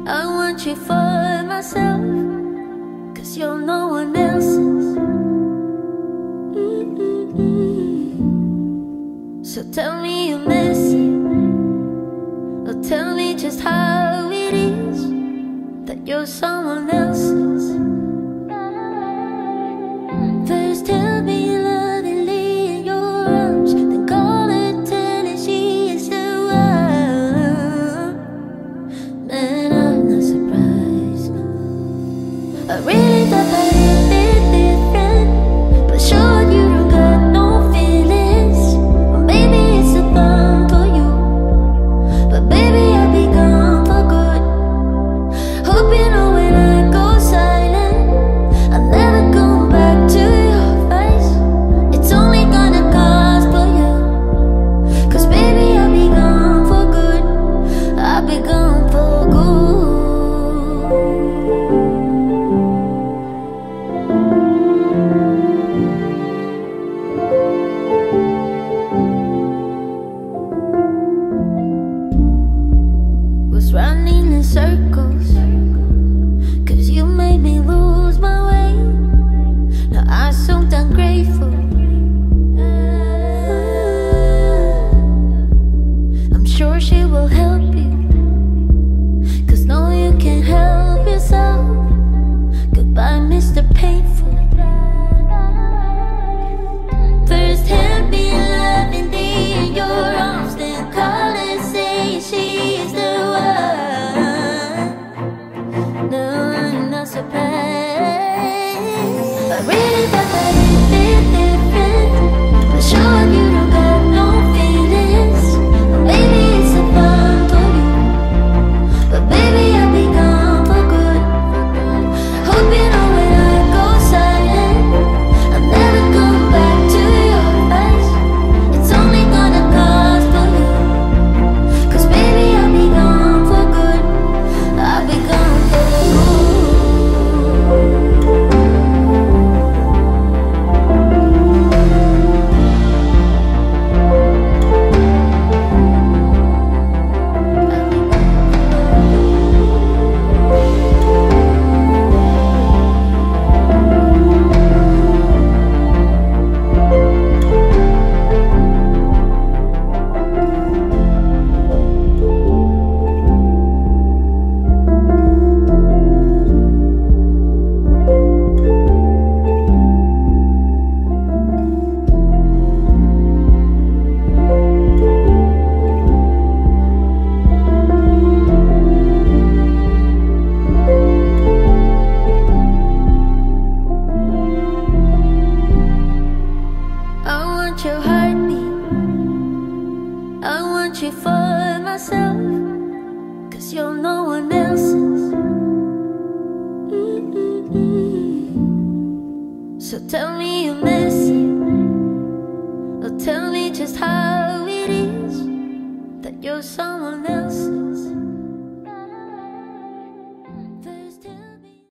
I want you for myself, 'cause you're no one else's. So tell me you miss it, or tell me just how it is that you're someone else's. First tell me lovingly in your arms, then call her, tell her she is the one. Man, I'm not surprised. I really thought that it'd be different, but sure you don't got no feelings. Or maybe it's a thumb for you, but baby I'll be gone for good. Hope you know when I go silent, I'll never come back to your face. It's only gonna cost for you, 'cause baby I'll be gone for good. I'll be gone for good. Was running in circles, 'cause you made me lose my way. Now I'm so damn grateful. I'm sure she will help you, 'cause no, you can't help yourself. Goodbye, Mr. Painful. First hand me loving thee in your arms, then call and say she is the one. No, I'm not surprised. I really thought that it'd be different, but sure you don't got no feelings. Or maybe it's a fun for you, but baby I'll be gone for good. Hope you know when I go silent, I'll never come back to your face. It's only gonna cost for you, 'cause baby I'll be gone for good. I'll be gone for good. I want your heartbeat, I want you for myself, 'cause you're no one else's. So tell me you miss it, or tell me just how it is that you're someone else's.